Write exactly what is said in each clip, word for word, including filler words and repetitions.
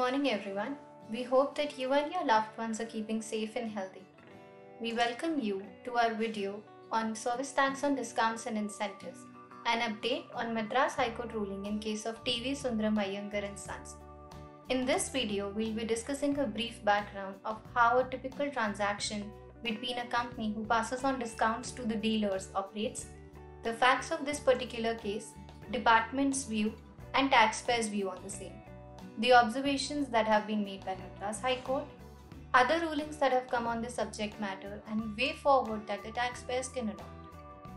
morning, everyone. We hope that you and your loved ones are keeping safe and healthy. We welcome you to our video on service tax on discounts and incentives, an update on Madras High Court ruling in case of T V Sundaram Iyengar and Sons. In this video, we'll be discussing a brief background of how a typical transaction between a company who passes on discounts to the dealers operates, the facts of this particular case, department's view, and taxpayers' view on the same, the observations that have been made by Madras High Court, other rulings that have come on this subject matter, and way forward that the taxpayers can adopt.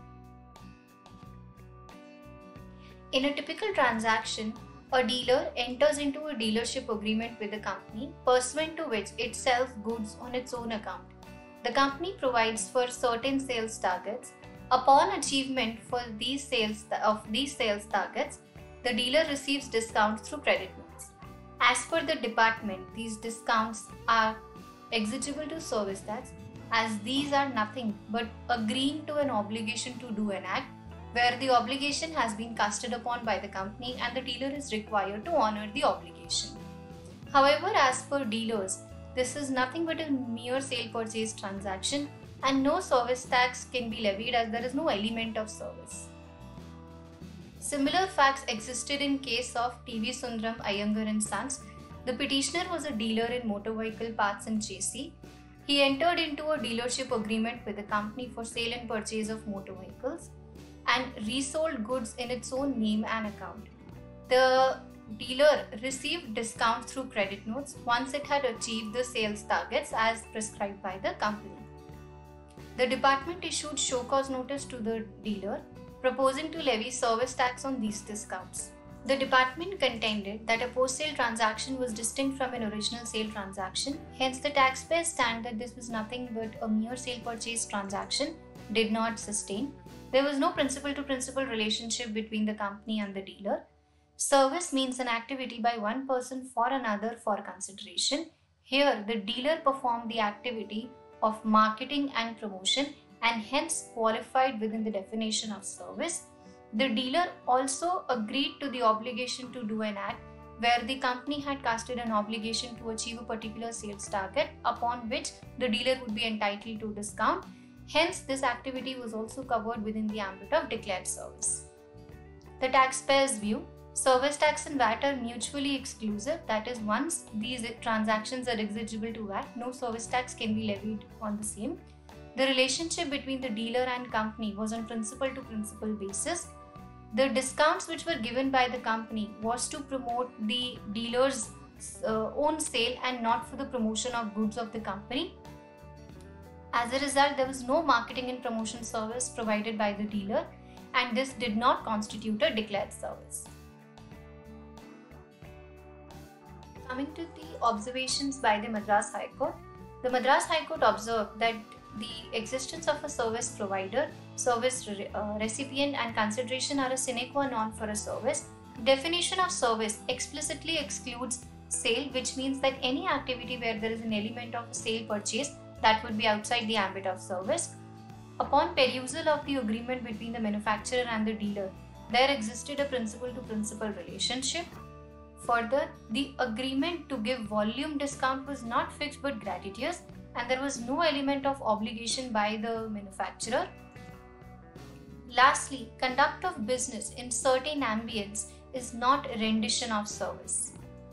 In a typical transaction, a dealer enters into a dealership agreement with a company pursuant to which it sells goods on its own account. The company provides for certain sales targets. Upon achievement for these sales of these sales targets, the dealer receives discounts through credit notes. As per the department, these discounts are exigible to service tax, as these are nothing but agreeing to an obligation to do an act where the obligation has been casted upon by the company and the dealer is required to honor the obligation. However, as per dealers, this is nothing but a mere sale purchase transaction and no service tax can be levied as there is no element of service. Similar facts existed in case of T V Sundaram Iyengar and Sons. The petitioner was a dealer in motor vehicle parts and chassis. He entered into a dealership agreement with the company for sale and purchase of motor vehicles and resold goods in its own name and account. The dealer received discounts through credit notes once it had achieved the sales targets as prescribed by the company. The department issued show cause notice to the dealer proposing to levy service tax on these discounts. The department contended that a post-sale transaction was distinct from an original sale transaction, hence the taxpayers stand that this was nothing but a mere sale purchase transaction did not sustain. There was no principal-to-principal relationship between the company and the dealer. Service means an activity by one person for another for consideration. Here, the dealer performed the activity of marketing and promotion and hence qualified within the definition of service. The dealer also agreed to the obligation to do an act where the company had casted an obligation to achieve a particular sales target upon which the dealer would be entitled to discount. Hence, this activity was also covered within the ambit of declared service. The taxpayer's view: service tax and V A T are mutually exclusive, that is, once these transactions are exigible to V A T, no service tax can be levied on the same. The relationship between the dealer and company was on principal to principal basis. The discounts which were given by the company was to promote the dealer's uh, own sale and not for the promotion of goods of the company. As a result, there was no marketing and promotion service provided by the dealer, and this did not constitute a declared service. Coming to the observations by the Madras High Court, the Madras High Court observed that the existence of a service provider, service re uh, recipient and consideration are a sine qua non for a service. Definition of service explicitly excludes sale, which means that any activity where there is an element of sale purchase that would be outside the ambit of service. Upon perusal of the agreement between the manufacturer and the dealer, there existed a principal to principal relationship. Further, the agreement to give volume discount was not fixed but gratuitous, and there was no element of obligation by the manufacturer. Lastly, conduct of business in certain ambience is not a rendition of service.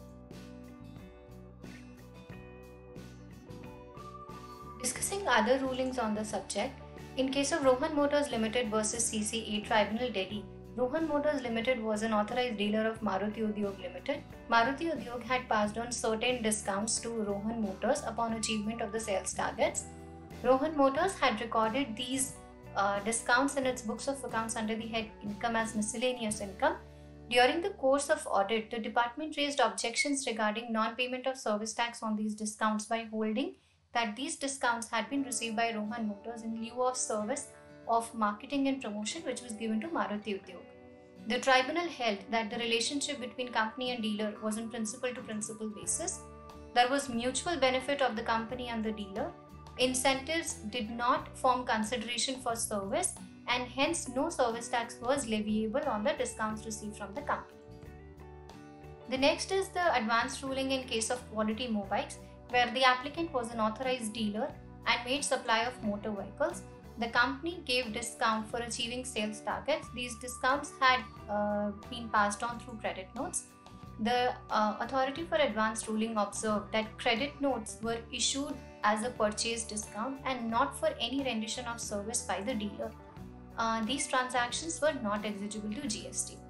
Discussing other rulings on the subject, in case of Rohan Motors Limited versus C C A Tribunal Delhi, Rohan Motors Limited was an authorized dealer of Maruti Udyog Limited. Maruti Udyog had passed on certain discounts to Rohan Motors upon achievement of the sales targets. Rohan Motors had recorded these uh, discounts in its books of accounts under the head income as miscellaneous income. During the course of audit, the department raised objections regarding non-payment of service tax on these discounts by holding that these discounts had been received by Rohan Motors in lieu of service of marketing and promotion which was given to Maruti Udyog. The tribunal held that the relationship between company and dealer was on principal to principal basis. There was mutual benefit of the company and the dealer. Incentives did not form consideration for service, and hence no service tax was leviable on the discounts received from the company. The next is the advanced ruling in case of Quality Mobiles, where the applicant was an authorized dealer and made supply of motor vehicles. The company gave discount for achieving sales targets. These discounts had uh, been passed on through credit notes. The uh, authority for advanced ruling observed that credit notes were issued as a purchase discount and not for any rendition of service by the dealer. Uh, these transactions were not exigible to G S T.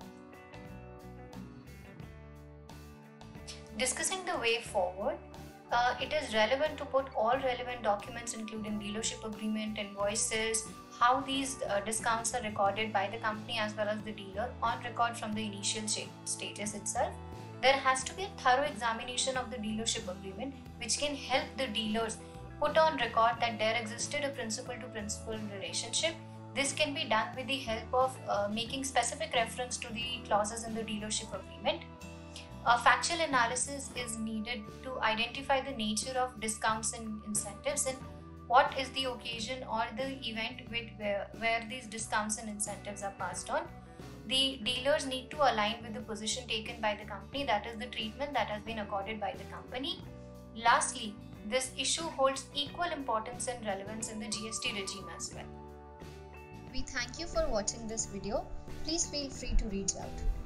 Discussing the way forward, uh, it is relevant to put all relevant documents including dealership agreement, invoices, how these uh, discounts are recorded by the company as well as the dealer on record from the initial stages itself. There has to be a thorough examination of the dealership agreement which can help the dealers put on record that there existed a principal to principal relationship. This can be done with the help of uh, making specific reference to the clauses in the dealership agreement. A factual analysis is needed to identify the nature of discounts and incentives and what is the occasion or the event with where, where these discounts and incentives are passed on. The dealers need to align with the position taken by the company, that is the treatment that has been accorded by the company. Lastly, this issue holds equal importance and relevance in the G S T regime as well. We thank you for watching this video. Please feel free to reach out.